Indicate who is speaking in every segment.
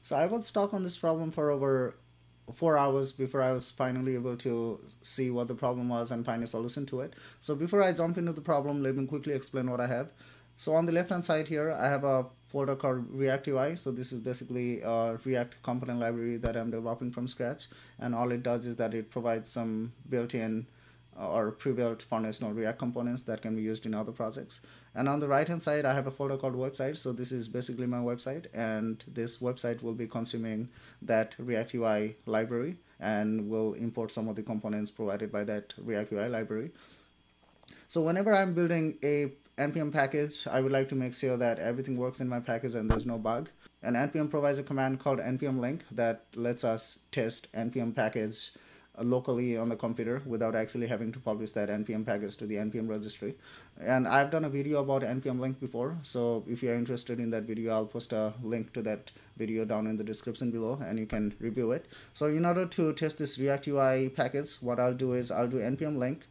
Speaker 1: So I was stuck on this problem for over 4 hours before I was finally able to see what the problem was and find a solution to it. So before I jump into the problem, let me quickly explain what I have. So on the left hand side here, I have a folder called React UI. So this is basically a React component library that I'm developing from scratch. And all it does is that it provides some built-in or pre-built foundational React components that can be used in other projects. And on the right hand side, I have a folder called website. So this is basically my website, and this website will be consuming that React UI library and will import some of the components provided by that React UI library. So whenever I'm building a npm package, I would like to make sure that everything works in my package and there's no bug. And npm provides a command called npm link that lets us test npm package locally on the computer without actually having to publish that npm package to the npm registry. And I've done a video about npm link before, so if you're interested in that video, I'll post a link to that video down in the description below and you can review it. So in order to test this React UI package, what I'll do is I'll do npm link,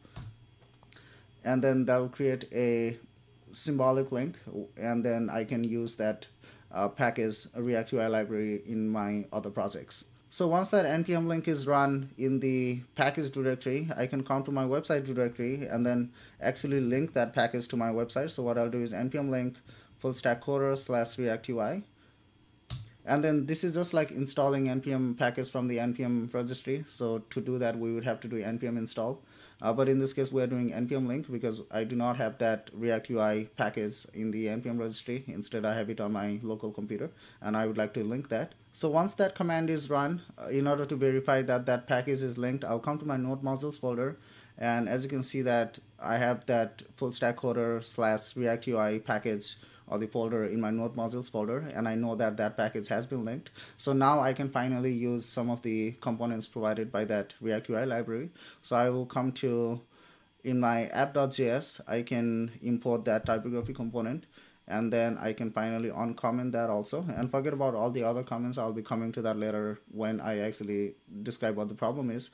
Speaker 1: and then that'll create a symbolic link, and then I can use that package React UI library in my other projects. So once that npm link is run in the package directory, I can come to my website directory and then actually link that package to my website. So what I'll do is npm link fullstackcoder/React UI. And then this is just like installing npm package from the npm registry. So to do that, we would have to do npm install. But in this case, we are doing npm link because I do not have that React UI package in the npm registry. Instead, I have it on my local computer, and I would like to link that. So once that command is run, in order to verify that that package is linked, I'll come to my node modules folder. And as you can see that I have that fullstackcoder/React UI package or the folder in my node modules folder, and I know that that package has been linked. So now I can finally use some of the components provided by that React UI library. So I will come to, in my app.js, I can import that typography component, and then I can finally uncomment that also. And forget about all the other comments. I'll be coming to that later when I actually describe what the problem is.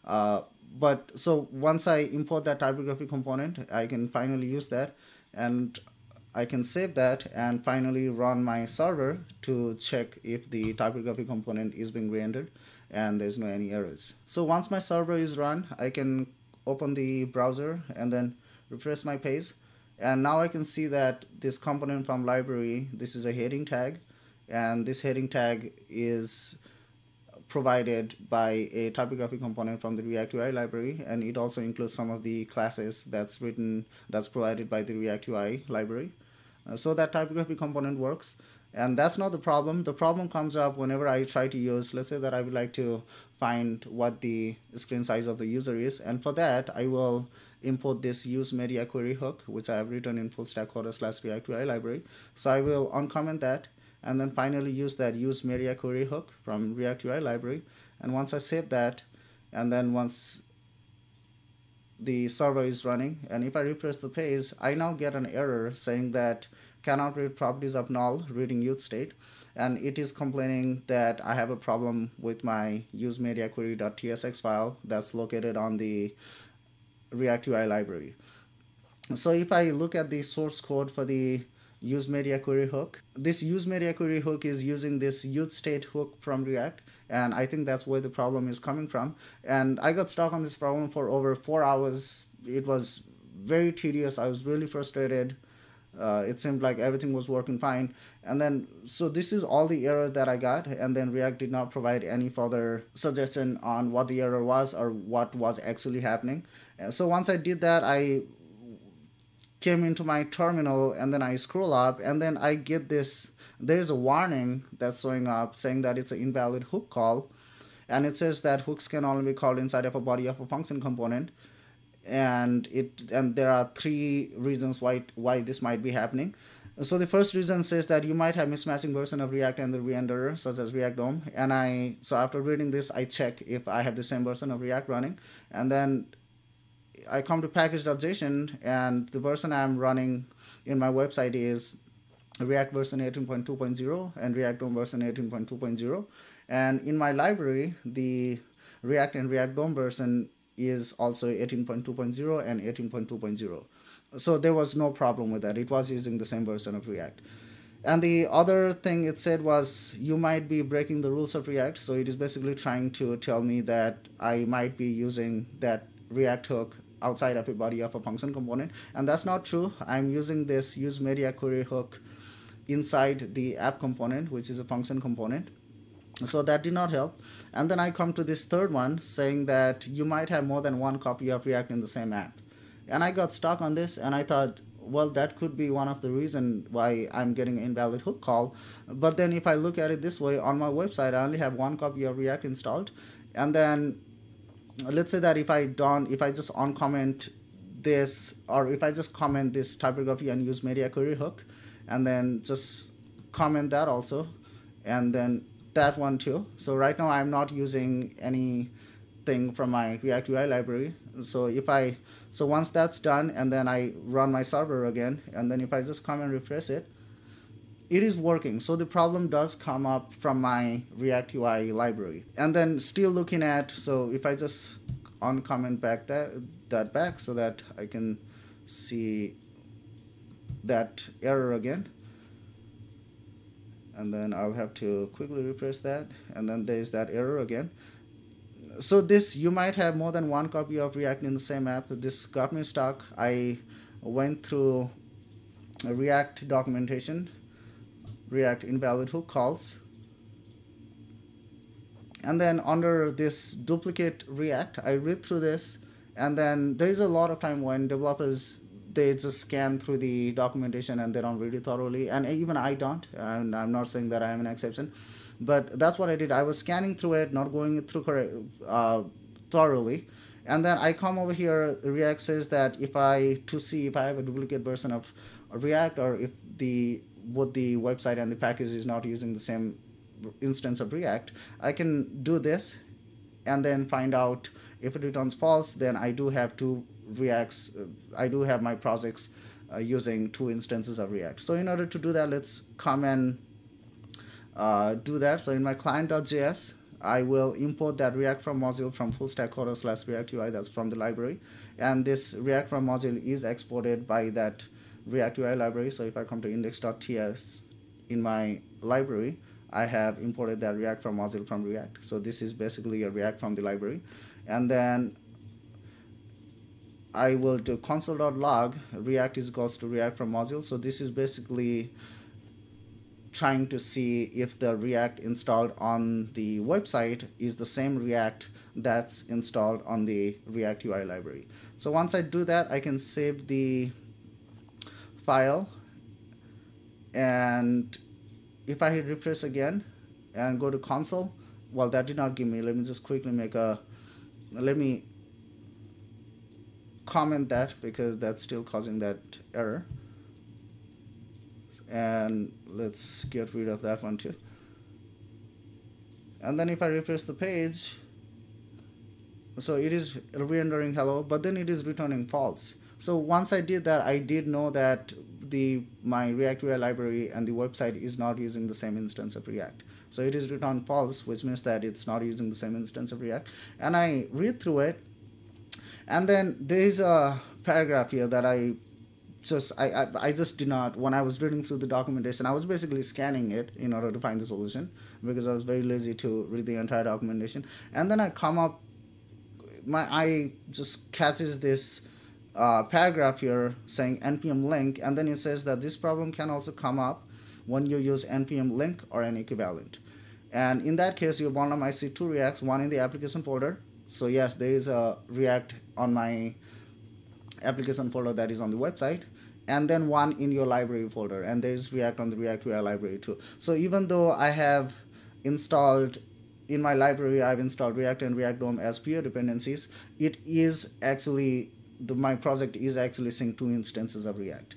Speaker 1: But so once I import that typography component, I can finally use that, and I can save that and finally run my server to check if the typography component is being rendered and there's no any errors. So once my server is run, I can open the browser and then refresh my page. And now I can see that this component from library, this is a heading tag, and this heading tag is provided by a typography component from the React UI library, and it also includes some of the classes that's provided by the React UI library. So that typography component works, and that's not the problem. The problem comes up whenever I try to use, let's say that I would like to find what the screen size of the user is, and for that I will import this use media query hook, which I have written in fullstackcoder/React UI library. So I will uncomment that and then finally use that use media query hook from React UI library. And once I save that, and then once the server is running, and if I refresh the page, I now get an error saying that cannot read properties of null reading youth state, and it is complaining that I have a problem with my useMediaQuery.tsx file that's located on the React UI library. So if I look at the source code for the use media query hook, this use media query hook is using this youth state hook from React, and I think that's where the problem is coming from. And I got stuck on this problem for over 4 hours. It was very tedious. I was really frustrated. It seemed like everything was working fine, and then so this is all the error that I got, and then React did not provide any further suggestion on what the error was or what was actually happening. And so once I did that, I came into my terminal and then I scroll up, and then I get this, there's a warning that's showing up saying that it's an invalid hook call, and it says that hooks can only be called inside of a body of a function component, and there are three reasons why this might be happening. So the first reason says that you might have mismatching version of React and the renderer, such as React DOM. And so after reading this, I check if I have the same version of React running, and then I come to package.json, and the version I'm running in my website is React version 18.2.0 and React DOM version 18.2.0. And in my library, the React and React DOM version is also 18.2.0 and 18.2.0. So there was no problem with that. It was using the same version of React. And the other thing it said was you might be breaking the rules of React. So it is basically trying to tell me that I might be using that React hook outside of a body of a function component. And that's not true. I'm using this use media query hook inside the app component, which is a function component. So that did not help. And then I come to this third one saying that you might have more than one copy of React in the same app. And I got stuck on this and I thought, well, that could be one of the reasons why I'm getting an invalid hook call. But then if I look at it this way, on my website, I only have one copy of React installed. And then let's say that if I just uncomment this, or if I just comment this typography and use media query hook, and then just comment that also, and then that one too. So right now I'm not using anything from my React UI library. So once that's done, and then I run my server again, and then if I just come and refresh it, it is working. So the problem does come up from my React UI library. And then still looking at, so if I just uncomment back that back so that I can see that error again. And then I'll have to quickly refresh that, and then there's that error again. So this, you might have more than one copy of React in the same app. This got me stuck. I went through a React documentation, React invalid hook calls, and then under this duplicate React, I read through this, and then there's a lot of time when developers, they just scan through the documentation and they don't read it thoroughly, and even I don't, and I'm not saying that I am an exception, but that's what I did. I was scanning through it, not going through thoroughly, and then I come over here. React says that to see if I have a duplicate version of React, or if both the website and the package is not using the same instance of React, I can do this and then find out. If it returns false, then I do have two Reacts. I do have my projects using two instances of React. So in order to do that, let's come and do that. So in my client.js, I will import that React from module from fullstackcoder/React UI. That's from the library, and this React from module is exported by that React UI library. So if I come to index.ts in my library, I have imported that React from module from React. So this is basically a React from the library. And then I will do console.log React is equals to React from module. So this is basically trying to see if the React installed on the website is the same React that's installed on the React UI library. So once I do that, I can save the file, and if I hit refresh again and go to console, well, that did not give me. Let me just quickly let me comment that, because that's still causing that error, and let's get rid of that one too. And then if I refresh the page, so it is re-rendering hello, but then it is returning false. So once I did that, I did know that my React UI library and the website is not using the same instance of React. So it is returned false, which means that it's not using the same instance of React. And I read through it, and then there's a paragraph here that I just did not. When I was reading through the documentation, I was basically scanning it in order to find the solution, because I was very lazy to read the entire documentation. And then I come up, my eye just catches this paragraph here saying npm link, and then it says that this problem can also come up when you use npm link or an equivalent. And in that case, your bottom might see two Reacts, one in the application folder. So yes, there is a React on my application folder that is on the website, and then one in your library folder, and there is React on the React UI library too. So even though I have installed in my library, I've installed React and React DOM as pure dependencies, it is actually my project is actually seeing two instances of React.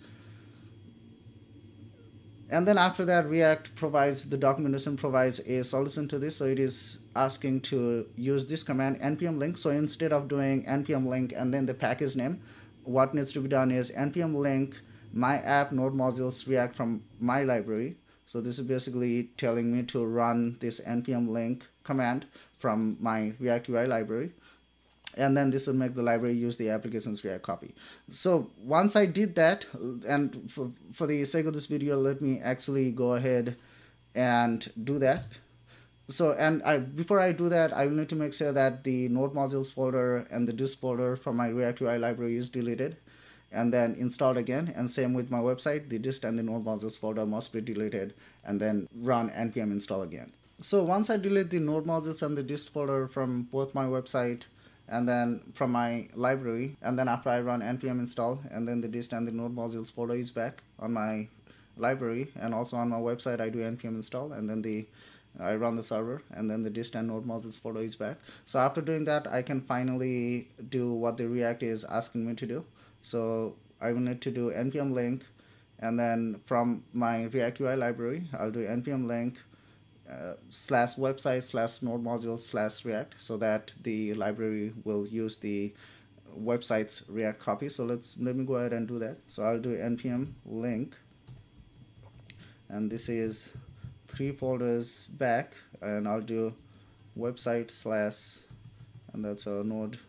Speaker 1: And then after that, React provides, the documentation provides a solution to this. So it is asking to use this command npm link. So instead of doing npm link and then the package name, what needs to be done is npm link my app node modules React from my library. So this is basically telling me to run this npm link command from my React UI library. and then this will make the library use the application's React copy. So once I did that, and for the sake of this video, let me actually go ahead and do that. So, and before I do that, I will need to make sure that the node modules folder and the dist folder from my React UI library is deleted and then installed again. And same with my website, the dist and the node modules folder must be deleted and then run npm install again. So once I delete the node modules and the dist folder from both my website and then from my library, and then after I run npm install, and then the dist and the node modules folder is back on my library, and also on my website I do npm install, and then I run the server, and then the dist and node modules folder is back. So after doing that, I can finally do what the React is asking me to do. So I will need to do npm link, and then from my React UI library, I'll do npm link slash website slash node module slash React, so that the library will use the website's React copy. So let me go ahead and do that. So I'll do npm link, and this is 3 folders back, and I'll do website slash, and that's a node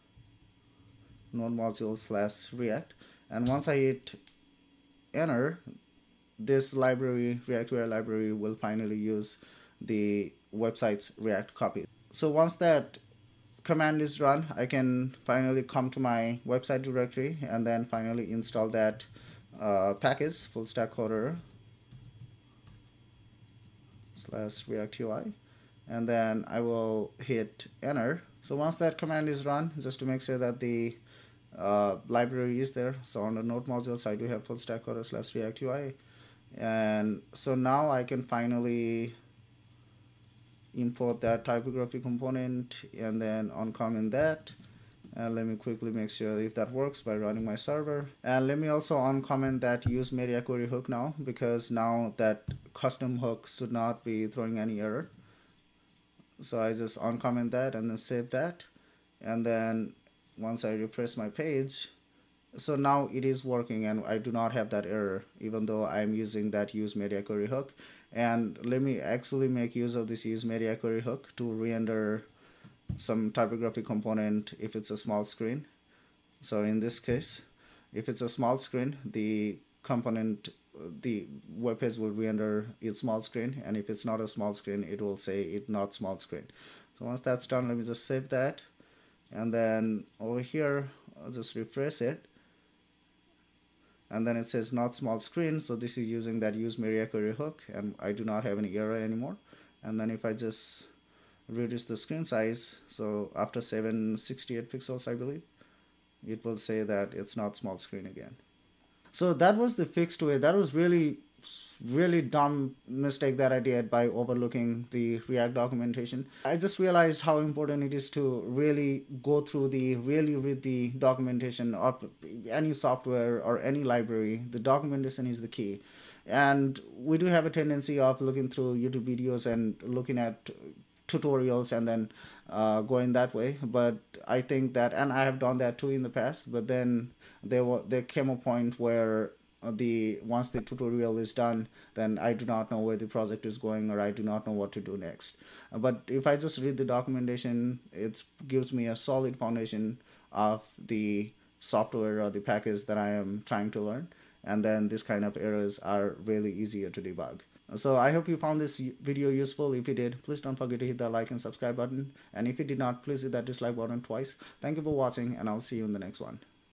Speaker 1: module slash React. And once I hit enter, this library, React UI library, will finally use the website's React copy. So once that command is run, I can finally come to my website directory and then finally install that package, full stack coder / React UI, and then I will hit enter. So once that command is run, just to make sure that the library is there, so on the node modules I do have full stack coder / React UI, and so now I can finally import that typography component and then uncomment that. And let me quickly make sure if that works by running my server. And let me also uncomment that use media query hook now, because now that custom hook should not be throwing any error. So I just uncomment that and then save that. And then once I refresh my page, so now it is working and I do not have that error, even though I'm using that use media query hook. And let me actually make use of this use media query hook to render some typography component if it's a small screen. So in this case, if it's a small screen, the component, the web page will render its small screen, and if it's not a small screen, it will say it not small screen. So once that's done, let me just save that, and then over here I'll just refresh it, and then it says not small screen. So this is using that use media query hook, and I do not have any error anymore. And then if I just reduce the screen size, so after 768 pixels I believe, it will say that it's not small screen again. So that was the fixed way. That was really dumb mistake that I did by overlooking the React documentation. I just realized how important it is to really read the documentation of any software or any library. The documentation is the key. And we do have a tendency of looking through YouTube videos and looking at tutorials and then going that way. But I think that, and I have done that too in the past, but then there came a point where once the tutorial is done, then I do not know where the project is going, or I do not know what to do next. But if I just read the documentation, it gives me a solid foundation of the software or the package that I am trying to learn, and then this kind of errors are really easier to debug. So I hope you found this video useful. If you did, please don't forget to hit that like and subscribe button, and if you did not, please hit that dislike button twice. Thank you for watching, and I'll see you in the next one.